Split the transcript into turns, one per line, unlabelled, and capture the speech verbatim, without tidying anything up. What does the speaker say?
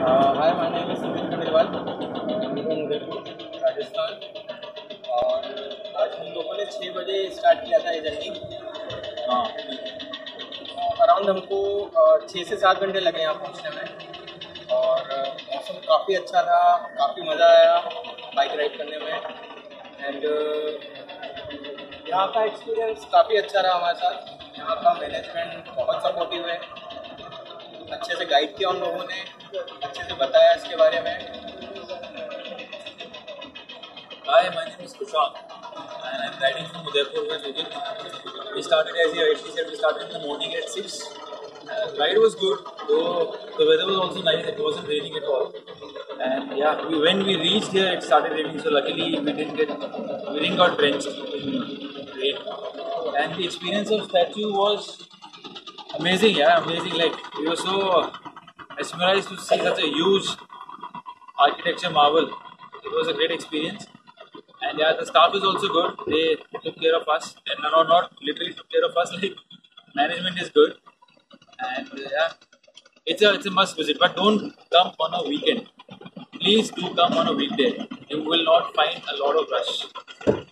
Hi, my name is Sumit Khandelwal from Udaipur, Rajasthan. और आज हम लोगों ने छः बजे स्टार्ट किया था ये जर्नी। हाँ, अराउंड हमको अ, छः से सात घंटे लगे यहाँ पहुँचने में। और अ, मौसम काफ़ी अच्छा था, काफ़ी मज़ा आया बाइक राइड करने में। एंड यहाँ का एक्सपीरियंस काफ़ी अच्छा रहा हमारे साथ। यहाँ का मैनेजमेंट बहुत सपोर्टिव है, अच्छे से गाइड किया उन लोगों ने, अच्छे से बताया इसके बारे में।
Hi, my name is Kushal and I'm riding from Udaipur with Udit. We started, as he rightly said, we started in the morning at six. Uh, ride was good, though the weather was also nice, it wasn't raining at all. And yeah, we, when we reached here, it started raining, so luckily we didn't get, we didn't got drenched in rain. And the experience of statue was amazing, yeah, amazing. Like, we were so mesmerized to see such a huge architecture marvel. It was a great experience. And yeah, the staff is also good. They took care of us, and no, not literally took care of us. Like, management is good, and uh, yeah, it's a it's a must visit. But don't come on a weekend. Please do come on a weekday. You will not find a lot of rush.